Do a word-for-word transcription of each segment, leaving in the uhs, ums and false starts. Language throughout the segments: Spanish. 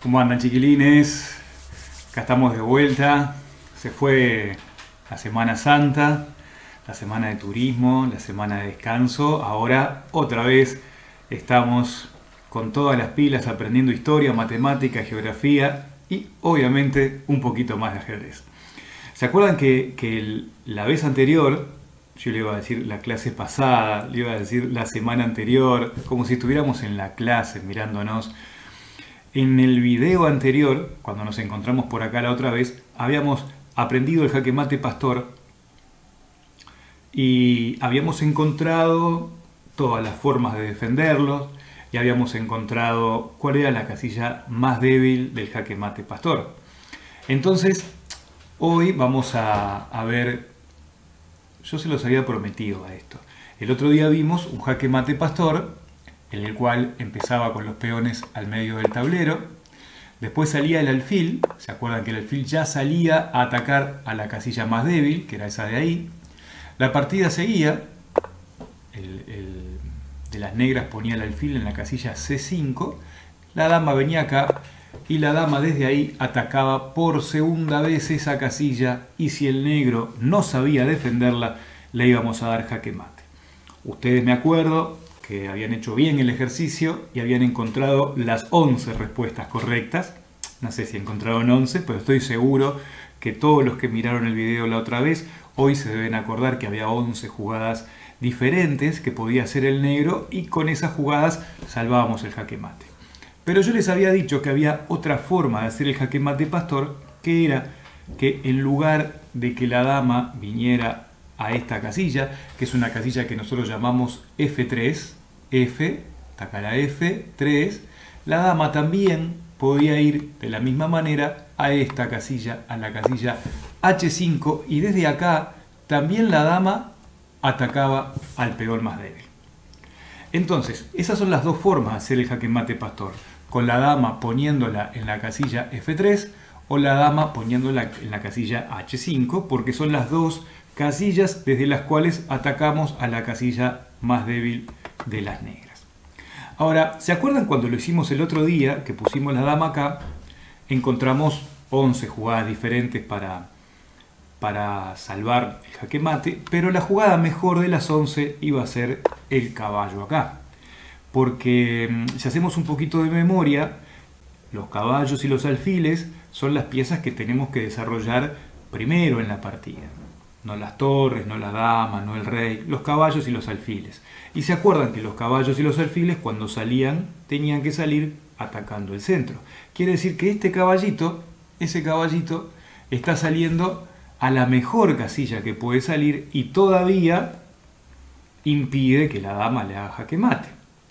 ¿Cómo andan, chiquilines? Acá estamos de vuelta. Se fue la Semana Santa, la semana de turismo, la semana de descanso. Ahora otra vez estamos con todas las pilas aprendiendo historia, matemática, geografía y obviamente un poquito más de ajedrez. ¿Se acuerdan que, que el, la vez anterior, yo le iba a decir la clase pasada, le iba a decir la semana anterior, como si estuviéramos en la clase mirándonos? En el video anterior, cuando nos encontramos por acá la otra vez, habíamos aprendido el jaque mate pastor y habíamos encontrado todas las formas de defenderlo y habíamos encontrado cuál era la casilla más débil del jaque mate pastor. Entonces, hoy vamos a, a ver, yo se los había prometido a esto. El otro día vimos un jaque mate pastor en el cual empezaba con los peones al medio del tablero, después salía el alfil, ¿se acuerdan que el alfil ya salía a atacar a la casilla más débil, que era esa de ahí? La partida seguía, el, el de las negras ponía el alfil en la casilla ce cinco, la dama venía acá y la dama desde ahí atacaba por segunda vez esa casilla y si el negro no sabía defenderla, le íbamos a dar jaque mate. Ustedes, me acuerdo que habían hecho bien el ejercicio y habían encontrado las once respuestas correctas. No sé si encontraron once, pero estoy seguro que todos los que miraron el video la otra vez hoy se deben acordar que había once jugadas diferentes que podía hacer el negro y con esas jugadas salvábamos el jaque mate. Pero yo les había dicho que había otra forma de hacer el jaque mate pastor, que era que en lugar de que la dama viniera a esta casilla, que es una casilla que nosotros llamamos efe tres, F, ataca la efe tres, la dama también podía ir de la misma manera a esta casilla, a la casilla hache cinco, y desde acá también la dama atacaba al peón más débil. Entonces, esas son las dos formas de hacer el jaque mate pastor, con la dama poniéndola en la casilla efe tres o la dama poniéndola en la casilla hache cinco, porque son las dos casillas desde las cuales atacamos a la casilla más débil de las negras. Ahora, ¿se acuerdan cuando lo hicimos el otro día, que pusimos la dama acá? Encontramos once jugadas diferentes para, para salvar el jaque mate, pero la jugada mejor de las once iba a ser el caballo acá. Porque si hacemos un poquito de memoria, los caballos y los alfiles son las piezas que tenemos que desarrollar primero en la partida. No las torres, no la dama, no el rey, los caballos y los alfiles. Y se acuerdan que los caballos y los alfiles cuando salían tenían que salir atacando el centro. Quiere decir que este caballito, ese caballito, está saliendo a la mejor casilla que puede salir y todavía impide que la dama le haga jaque mate.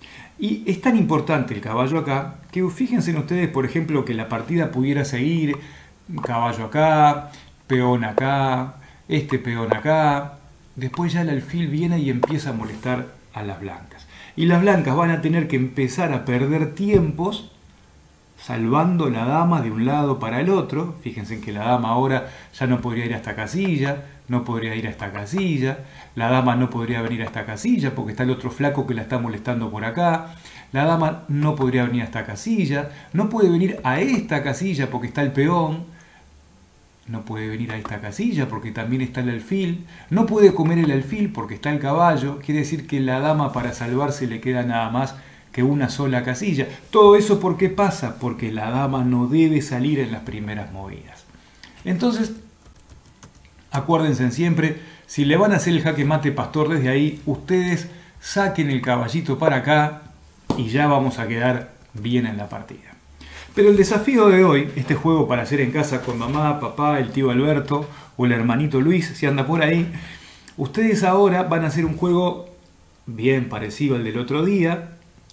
Y es tan importante el caballo acá que fíjense en ustedes, por ejemplo, que la partida pudiera seguir caballo acá, peón acá, este peón acá, después ya el alfil viene y empieza a molestar a las blancas. Y las blancas van a tener que empezar a perder tiempos salvando la dama de un lado para el otro. Fíjense que la dama ahora ya no podría ir a esta casilla, no podría ir a esta casilla, la dama no podría venir a esta casilla porque está el otro flaco que la está molestando por acá, la dama no podría venir a esta casilla, no puede venir a esta casilla porque está el peón, no puede venir a esta casilla porque también está el alfil, no puede comer el alfil porque está el caballo. Quiere decir que la dama para salvarse le queda nada más que una sola casilla. Todo eso ¿por qué pasa? Porque la dama no debe salir en las primeras movidas. Entonces, acuérdense siempre, si le van a hacer el jaque mate pastor desde ahí, ustedes saquen el caballito para acá y ya vamos a quedar bien en la partida. Pero el desafío de hoy, este juego para hacer en casa con mamá, papá, el tío Alberto o el hermanito Luis, si anda por ahí, ustedes ahora van a hacer un juego bien parecido al del otro día,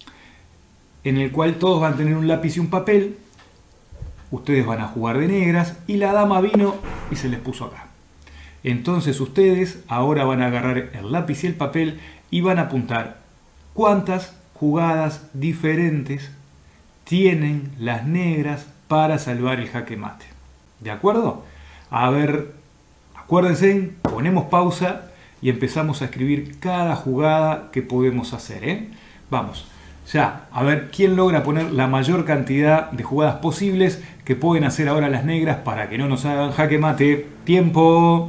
en el cual todos van a tener un lápiz y un papel, ustedes van a jugar de negras y la dama vino y se les puso acá. Entonces ustedes ahora van a agarrar el lápiz y el papel y van a apuntar cuántas jugadas diferentes tienen las negras para salvar el jaque mate. ¿De acuerdo? A ver, acuérdense, ponemos pausa y empezamos a escribir cada jugada que podemos hacer, ¿eh? Vamos. Ya, a ver quién logra poner la mayor cantidad de jugadas posibles que pueden hacer ahora las negras para que no nos hagan jaque mate. ¡Tiempo!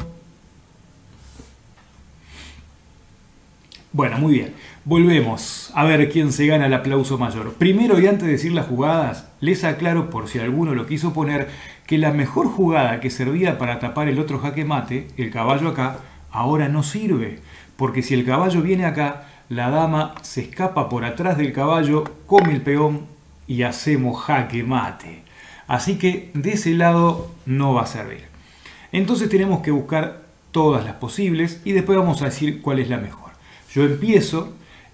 Bueno, muy bien. Volvemos a ver quién se gana el aplauso mayor. Primero y antes de decir las jugadas, les aclaro por si alguno lo quiso poner, que la mejor jugada que servía para tapar el otro jaque mate, el caballo acá, ahora no sirve. Porque si el caballo viene acá, la dama se escapa por atrás del caballo, come el peón y hacemos jaque mate. Así que de ese lado no va a servir. Entonces tenemos que buscar todas las posibles y después vamos a decir cuál es la mejor. Yo empiezo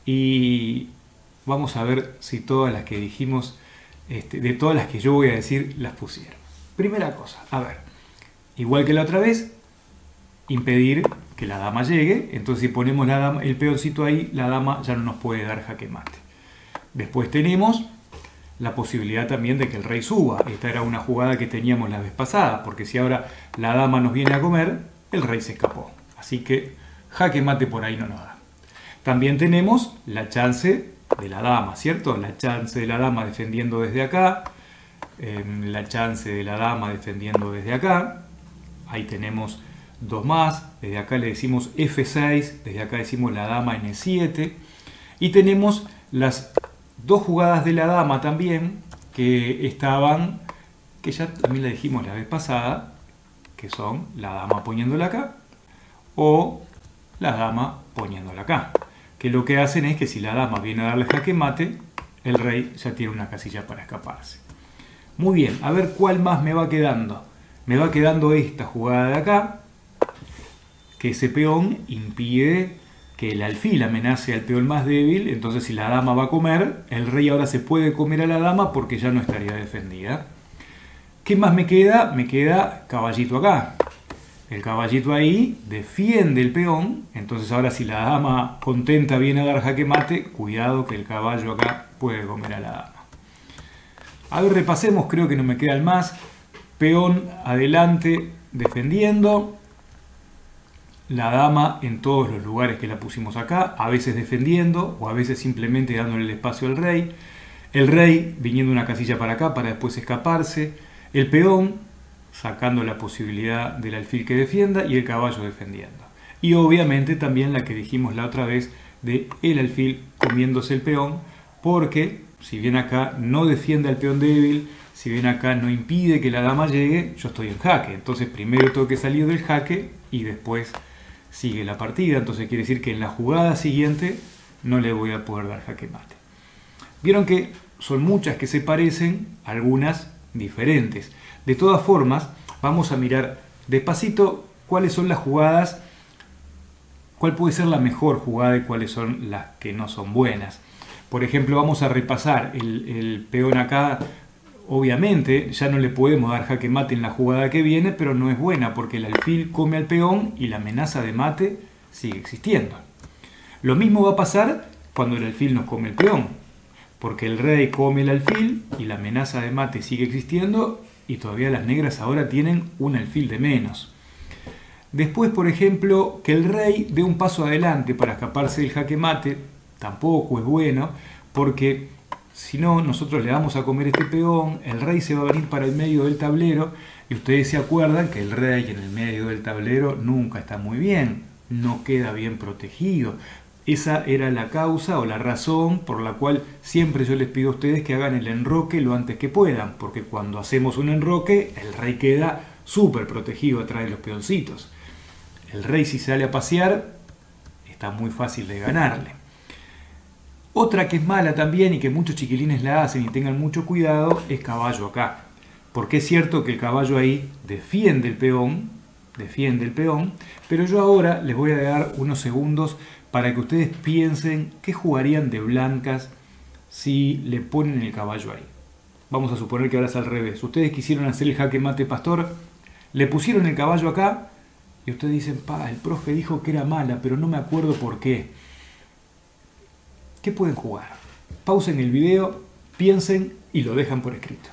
y vamos a ver si todas las que dijimos, este, de todas las que yo voy a decir, las pusieron. Primera cosa, a ver, igual que la otra vez, impedir que la dama llegue. Entonces si ponemos la dama, el peoncito ahí, la dama ya no nos puede dar jaque mate. Después tenemos la posibilidad también de que el rey suba. Esta era una jugada que teníamos la vez pasada, porque si ahora la dama nos viene a comer, el rey se escapó. Así que jaque mate por ahí no nos da. También tenemos la chance de la dama, ¿cierto? La chance de la dama defendiendo desde acá, eh, la chance de la dama defendiendo desde acá. Ahí tenemos dos más. Desde acá le decimos efe seis, desde acá decimos la dama ene siete. Y tenemos las dos jugadas de la dama también, que estaban, que ya también la dijimos la vez pasada, que son la dama poniéndola acá o la dama poniéndola acá. Que lo que hacen es que si la dama viene a darle jaque mate, el rey ya tiene una casilla para escaparse. Muy bien, a ver cuál más me va quedando. Me va quedando esta jugada de acá, que ese peón impide que el alfil amenace al peón más débil. Entonces si la dama va a comer, el rey ahora se puede comer a la dama porque ya no estaría defendida. ¿Qué más me queda? Me queda caballito acá. El caballito ahí defiende el peón, entonces ahora si la dama contenta viene a dar jaque mate, cuidado que el caballo acá puede comer a la dama. A ver, repasemos, creo que no me quedan más. Peón adelante defendiendo, la dama en todos los lugares que la pusimos acá, a veces defendiendo o a veces simplemente dándole el espacio al rey. El rey viniendo una casilla para acá para después escaparse, el peón sacando la posibilidad del alfil que defienda y el caballo defendiendo. Y obviamente también la que dijimos la otra vez de el alfil comiéndose el peón, porque si bien acá no defiende al peón débil, si bien acá no impide que la dama llegue, yo estoy en jaque. Entonces primero tengo que salir del jaque y después sigue la partida. Entonces quiere decir que en la jugada siguiente no le voy a poder dar jaque mate. Vieron que son muchas que se parecen, algunas diferentes. De todas formas, vamos a mirar despacito cuáles son las jugadas, cuál puede ser la mejor jugada y cuáles son las que no son buenas. Por ejemplo, vamos a repasar el, el peón acá. Obviamente ya no le podemos dar jaque mate en la jugada que viene, pero no es buena porque el alfil come al peón y la amenaza de mate sigue existiendo. Lo mismo va a pasar cuando el alfil nos come el peón, porque el rey come el alfil y la amenaza de mate sigue existiendo y todavía las negras ahora tienen un alfil de menos. Después, por ejemplo, que el rey dé un paso adelante para escaparse del jaque mate, tampoco es bueno, porque si no, nosotros le vamos a comer este peón, el rey se va a venir para el medio del tablero, y ustedes se acuerdan que el rey en el medio del tablero nunca está muy bien, no queda bien protegido. Esa era la causa o la razón por la cual siempre yo les pido a ustedes que hagan el enroque lo antes que puedan, porque cuando hacemos un enroque, el rey queda súper protegido atrás de los peoncitos. El rey, si sale a pasear, está muy fácil de ganarle. Otra que es mala también y que muchos chiquilines la hacen y tengan mucho cuidado es caballo acá. Porque es cierto que el caballo ahí defiende el peón, defiende el peón, pero yo ahora les voy a dar unos segundos para que ustedes piensen qué jugarían de blancas si le ponen el caballo ahí. Vamos a suponer que ahora es al revés. Ustedes quisieron hacer el jaque mate pastor, le pusieron el caballo acá y ustedes dicen, pa, el profe dijo que era mala, pero no me acuerdo por qué. ¿Qué pueden jugar? Pausen el video, piensen y lo dejan por escrito.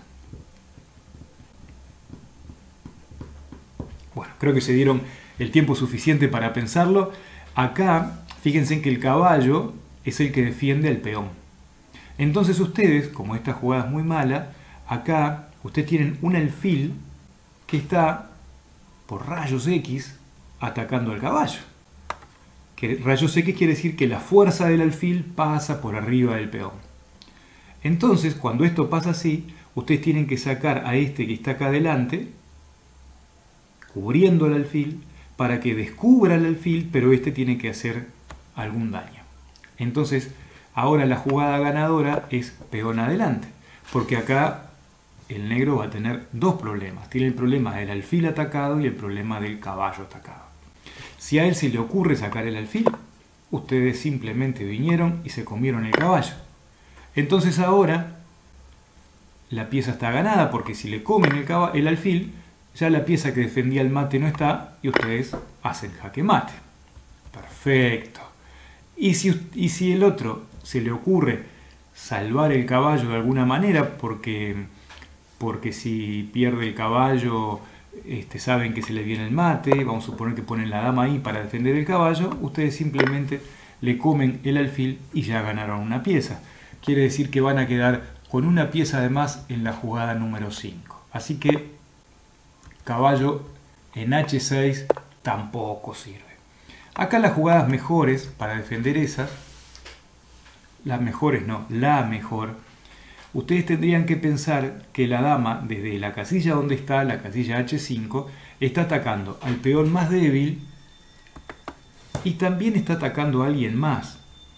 Bueno, creo que se dieron el tiempo suficiente para pensarlo. Acá, fíjense que el caballo es el que defiende al peón. Entonces ustedes, como esta jugada es muy mala, acá ustedes tienen un alfil que está por rayos X atacando al caballo. Que rayos X quiere decir que la fuerza del alfil pasa por arriba del peón. Entonces, cuando esto pasa así, ustedes tienen que sacar a este que está acá adelante, cubriendo el alfil, para que descubra el alfil, pero este tiene que hacer algún daño. Entonces, ahora la jugada ganadora es peón adelante, porque acá el negro va a tener dos problemas. Tiene el problema del alfil atacado y el problema del caballo atacado. Si a él se le ocurre sacar el alfil, ustedes simplemente vinieron y se comieron el caballo. Entonces ahora la pieza está ganada, porque si le comen el, el alfil, ya la pieza que defendía el mate no está y ustedes hacen jaque mate. Perfecto. Y si, y si el otro se le ocurre salvar el caballo de alguna manera, porque, porque si pierde el caballo, este, saben que se le viene el mate, vamos a suponer que ponen la dama ahí para defender el caballo, ustedes simplemente le comen el alfil y ya ganaron una pieza. Quiere decir que van a quedar con una pieza de más en la jugada número cinco. Así que caballo en hache seis tampoco sirve. Acá las jugadas mejores para defender esas, las mejores no, la mejor, ustedes tendrían que pensar que la dama desde la casilla donde está, la casilla hache cinco, está atacando al peón más débil y también está atacando a alguien más.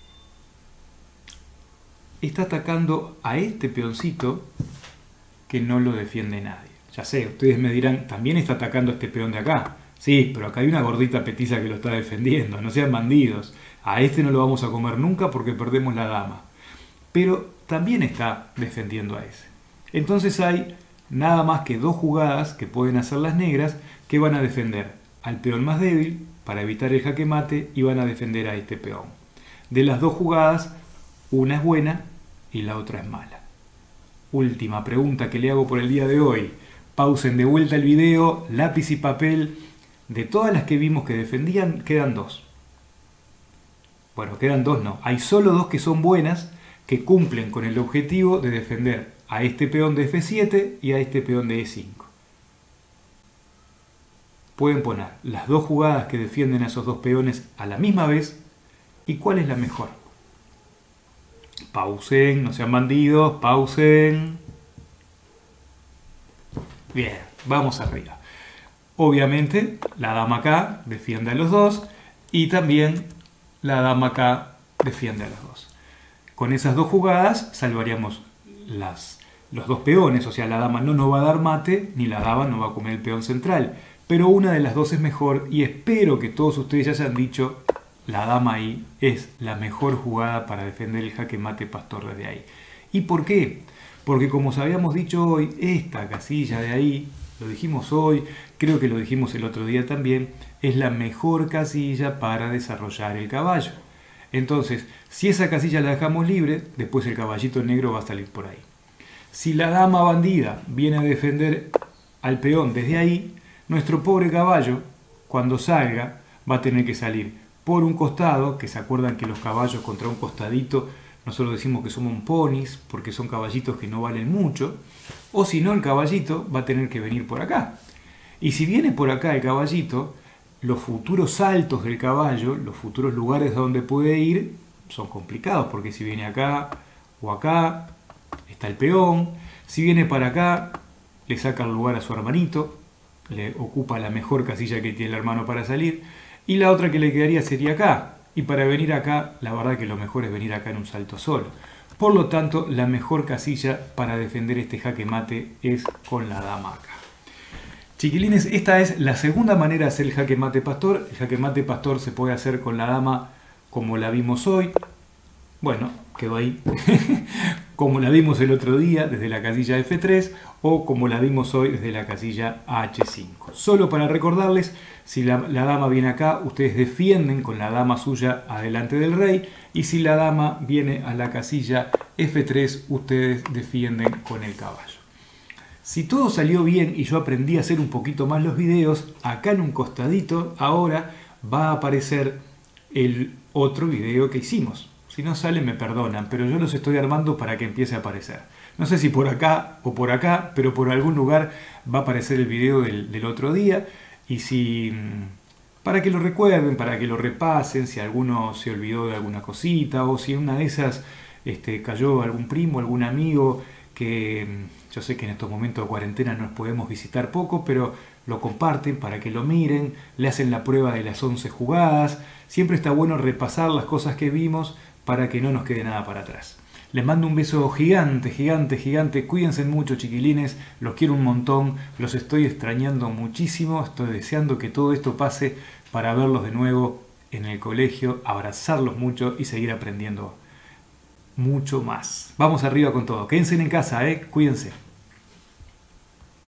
Está atacando a este peoncito que no lo defiende nadie. Ya sé, ustedes me dirán, también está atacando a este peón de acá. Sí, pero acá hay una gordita petiza que lo está defendiendo, no sean bandidos. A este no lo vamos a comer nunca porque perdemos la dama. Pero también está defendiendo a ese. Entonces hay nada más que dos jugadas que pueden hacer las negras que van a defender al peón más débil para evitar el jaque mate y van a defender a este peón. De las dos jugadas, una es buena y la otra es mala. Última pregunta que le hago por el día de hoy. Pausen de vuelta el video, lápiz y papel. De todas las que vimos que defendían, quedan dos. Bueno, quedan dos no. Hay solo dos que son buenas, que cumplen con el objetivo de defender a este peón de efe siete y a este peón de e cinco. Pueden poner las dos jugadas que defienden a esos dos peones a la misma vez y cuál es la mejor. Pausen, no sean bandidos, pausen. Bien, vamos arriba. Obviamente la dama acá defiende a los dos y también la dama acá defiende a los dos. Con esas dos jugadas salvaríamos las, los dos peones, o sea, la dama no nos va a dar mate ni la dama no va a comer el peón central. Pero una de las dos es mejor y espero que todos ustedes ya hayan dicho la dama ahí es la mejor jugada para defender el jaque mate pastor desde ahí. ¿Y por qué? Porque como os habíamos dicho hoy, esta casilla de ahí, lo dijimos hoy, creo que lo dijimos el otro día también, es la mejor casilla para desarrollar el caballo. Entonces, si esa casilla la dejamos libre, después el caballito negro va a salir por ahí. Si la dama bandida viene a defender al peón desde ahí, nuestro pobre caballo, cuando salga, va a tener que salir por un costado, que se acuerdan que los caballos contra un costadito, nosotros decimos que somos ponis, porque son caballitos que no valen mucho, o si no, el caballito va a tener que venir por acá. Y si viene por acá el caballito, los futuros saltos del caballo, los futuros lugares donde puede ir, son complicados, porque si viene acá o acá, está el peón. Si viene para acá, le saca el lugar a su hermanito, le ocupa la mejor casilla que tiene el hermano para salir, y la otra que le quedaría sería acá. Y para venir acá, la verdad que lo mejor es venir acá en un salto solo. Por lo tanto, la mejor casilla para defender este jaque mate es con la dama acá. Chiquilines, esta es la segunda manera de hacer el jaque mate pastor. El jaque mate pastor se puede hacer con la dama como la vimos hoy. Bueno, quedó ahí. Como la vimos el otro día desde la casilla efe tres o como la vimos hoy desde la casilla hache cinco. Solo para recordarles, si la, la dama viene acá, ustedes defienden con la dama suya adelante del rey, y si la dama viene a la casilla efe tres, ustedes defienden con el caballo. Si todo salió bien y yo aprendí a hacer un poquito más los videos, acá en un costadito ahora va a aparecer el otro video que hicimos. Si no sale me perdonan, pero yo los estoy armando para que empiece a aparecer. No sé si por acá o por acá, pero por algún lugar va a aparecer el video del, del otro día. Y si... para que lo recuerden, para que lo repasen, si alguno se olvidó de alguna cosita o si en una de esas este, cayó algún primo, algún amigo que yo sé que en estos momentos de cuarentena nos podemos visitar poco, pero lo comparten para que lo miren, le hacen la prueba de las once jugadas. Siempre está bueno repasar las cosas que vimos para que no nos quede nada para atrás. Les mando un beso gigante, gigante, gigante. Cuídense mucho, chiquilines. Los quiero un montón. Los estoy extrañando muchísimo. Estoy deseando que todo esto pase para verlos de nuevo en el colegio, abrazarlos mucho y seguir aprendiendo mucho más. Vamos arriba con todo. Quédense en casa, ¿eh? Cuídense.